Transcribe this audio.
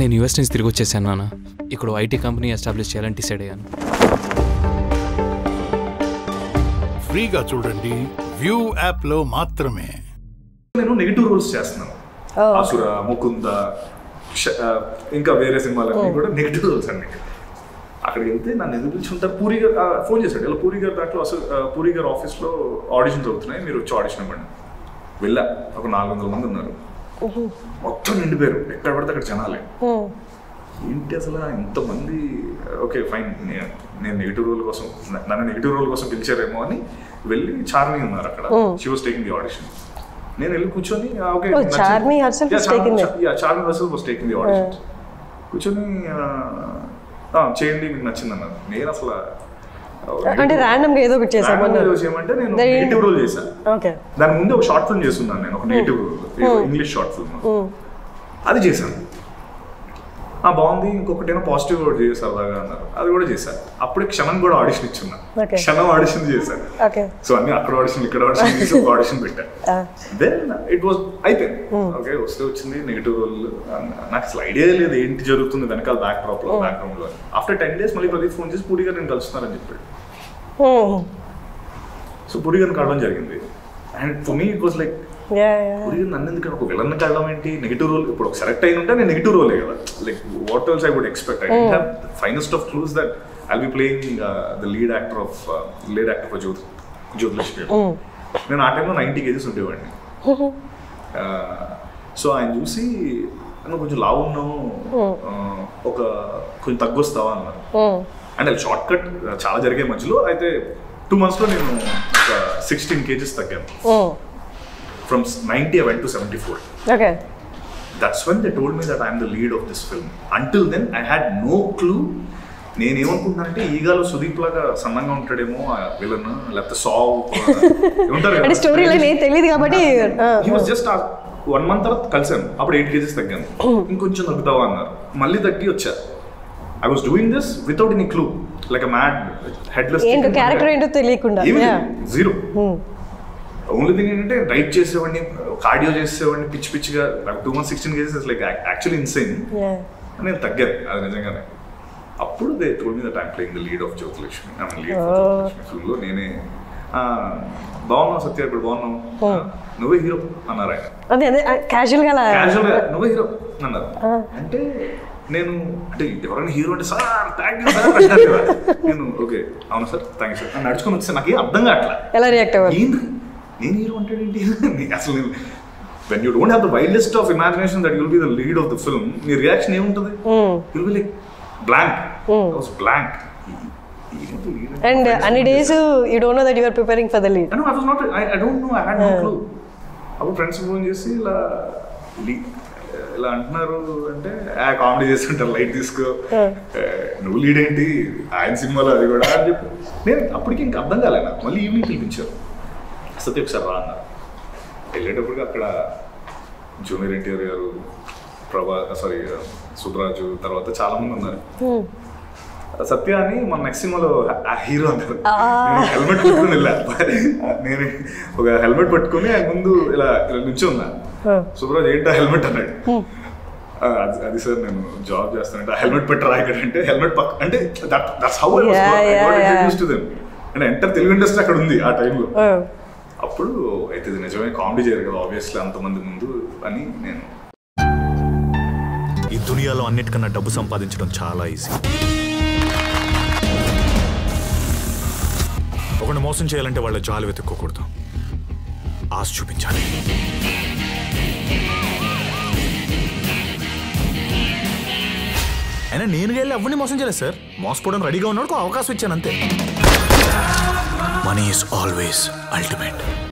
నేను యూఎస్ నుంచి తిరిగి వచ్చేసాను నాన్న. ఇక్కడ ఐటీ కంపెనీ ఎస్టాబ్లిష్ చేయాలని డిసైడ్ అయ్యాను. ఫ్రీగా చూడండి వ్యూ యాప్లో మాత్రమే. నేను నెగిటివ్ రోల్స్ చేస్తున్నాను. అసుర, ముకుంద, ఇంకా వేరే సినిమాలన్నీ కూడా నెగిటివ్ రోల్స్ అండి. అక్కడికి వెళ్తే నన్ను ఎందుకు పిలుచుకుంటారు, పూరి గారు ఫోన్ చేశాడు. ఇలా పూరి గారు దాంట్లో అసలు పూరి గారు ఆఫీస్లో ఆడిషన్స్ అవుతున్నాయి, మీరు వచ్చి ఆడిషన్ ఇవ్వండి. వెళ్ళా, ఒక 400 మంది ఉన్నారు, మొత్తం నిండిపోయారు, ఎక్కడ పడితే అక్కడ జనాలే. ఏంటి అసలు ఇంతమంది, ఓకే ఫైన్, నేను నెగిటివ్ రోల్ కోసం, నన్ను నెగిటివ్ రోల్ కోసం పిలిచారేమో అని వెళ్ళి చార్మి ఉన్నారు అక్కడ, she was taking the audition. నేను వెళ్ళి కూర్చొని okay Charmi herself was taking the audition. కూర్చొని చేయండి మీకు నచ్చింది అన్నారు. నేను అసలు అంటే ర్యాండమ్ గా ఏదో ఒకటి చేయమంటే నేను నెగిటివ్ రోల్ చేశాను. దాని ముందు ఒక షార్ట్ ఫిల్మ్ చేస్తున్నాను నేను, ఒక నెగిటివ్ ఇంగ్లీష్ షార్ట్ ఫిల్మ్, అది చేశాను. బాగుంది, ఇంకొకటేమో పాజిటివ్ కూడా చేశారు సరదాగా అన్నారు, అది కూడా చేశాను. అప్పుడే క్షణం కూడా ఆడిషన్ ఇచ్చున్నా, క్షణం ఆడిషన్ చేశాను. సో అన్ని అక్కడ ఆడిషన్ ఇక్కడ ఆడిషన్ చేసి ఒక ఆడిషన్ పెట్టాను. దెన్ ఇట్ వాజ్ అయిపోయింది. ఓకే వస్తే వచ్చింది నెగిటివ్ రోల్. నాకు అసలు ఐడియా లేదు ఏంటి జరుగుతుంది వెనకాల బ్యాక్గ్రౌండ్ లో. ఆఫ్టర్ 10 days మళ్ళీ ప్రదీప్ ఫోన్ చేసి పూరి గారు నేను కలుస్తున్నారని చెప్పాడు. సో పూరి గారిని కలవడం జరిగింది. And for me it was like, నన్ను ఎందుకంటే ఒక విలన్ కలడం ఏంటి, నెగిటివ్ రోల్. ఇప్పుడు ఒక సెలెక్ట్ అయిన ఉంటే నేను నెగిటివ్ రోలే కదా, like what else I would expect. I don't have the finest of clues that I'll be playing the lead actor of Jyothilakshmi. నేను ఆ టైంలో 90 kgs ఉండేవాడిని. సో ఆయన చూసి నువ్వు కొంచెం లావు ఉన్నావు, ఒక కొంచెం తగ్గొస్తావా అన్నారు. అంటే షార్ట్ కట్ చాలా జరిగే మధ్యలో అయితే 2 months లో నేను ఒక 16 kgs తగ్గాను. From 90 I went to 74. Okay. That's when they told me that I am the lead of this film. Until then I had no clue. నేనేమనుకుంటున్నానంటే ఈగాలో Sudeep లాగా సన్నంగా ఉంటాడేమో విలన్, లేకపోతే సావ్ ఉంటారు కదా, స్టోరీ లైన్ ఏం తెలియదు కాబట్టి. He was just 1 month తర్వాత కలిసాను, అప్పుడు 8 kgs తగ్గాను. ఇంకొంచెం తగ్గుతావా అన్నారు, మళ్ళీ తగ్గి వచ్చా. I was doing this without any clue, like a mad headless. ఏంటో క్యారెక్టర్ ఏంటో తెలియకుండా, జీరో. ఓన్లీ థింగ్ ఏంటంటే రైట్ చేసేవాడిని, కార్డియో చేసేవాడిని పిచ్చి పిచ్చిగా. 2 months 16 kgs like actually insane. నేను తగ్గాను అది నిజంగానే. అప్పుడు they told me that I am playing the lead of Jyothilakshmi. Lead of Jyothilakshmi ఫిల్మ్లో నేనే. బాగున్నావు సత్య, ఇప్పుడు బాగున్నావు, నువ్వే హీరో అన్నారు ఆయన. క్యాజువల్గా నువ్వే హీరో అన్నారు. అంటే నేను అంటే ఎవరైనా హీరో అంటే సార్ థ్యాంక్ యూ సార్ అంటారు కదా. నేను ఓకే అవును సార్ థ్యాంక్ యూ సార్ అని నడుచుకొని వచ్చి నాకు ఏం అర్థం కావట్లా, ఎలా రియాక్ట్ అవ్వాలి, నేను హీరో అంటాడేంటి అసలు. When you don't have the wildest of imagination that you'll be the lead of the film, నీ రియాక్షన్ ఏముంటుంది, you'll be like blank. I was blank. And any days you don't know that you are preparing for the lead. No, I was not. I don't know. I had no clue. అప్పుడు friends phone చేసి ఇలా అంటున్నారు అంటే comedy చేస్తుంటారు, light తీసుకో, నువ్వు lead ఏంటి ఆయన సినిమాలో అది కూడా అని చెప్పి. నేను అప్పటికి ఇంకా అర్థం కాలే నాకు. మళ్ళీ ఈవినింగ్ పిలిపించారు, సత్య ఒకసారి రా అన్నారు. వెళ్ళేటప్పటికి అక్కడ జూనియర్ ఎన్టీఆర్ గారు, సుబ్రాజు, తర్వాత చాలా మంది ఉన్నారు. సత్య అని మన నెక్స్ట్ సినిమాలో హీరో అంటారు. హెల్మెట్ పట్టుకుని వెళ్ళా, నేను ఒక హెల్మెట్ పట్టుకుని ఆయన ముందు ఇలా నుంచి ఉన్నా. సుబ్రాజ్ ఏంటో హెల్మెట్ అన్నాడు. అది సార్ నేను జాబ్ చేస్తానంటే హెల్మెట్ పెట్టరా ఇక్కడ అంటే, హెల్మెట్ పక్క అంటే that's how I was introduced to them. అంటే ఎంటర్ తెలుగు ఇండస్ట్రీ అక్కడ ఉంది ఆ టైంలో. అప్పుడు అయితే ఇది నిజమే, కామెడీ చేయరు కదా ఆబ్వియస్లీ అంతమంది ముందు అని. నేను ఈ దునియాలో అన్నిటికన్నా డబ్బు సంపాదించడం చాలా ఈజీ. ఒకరిని మోసం చేయాలంటే వాళ్ళ జాలు వెతుక్కోకూడదు, ఆశ చూపించాలి. అయినా నేను వెళ్ళి ఎవరిని మోసం చేయలేదు సార్, మోసపోవడం రెడీగా ఉన్నాడు, అవకాశం ఇచ్చాను అంతే. Money is always ultimate.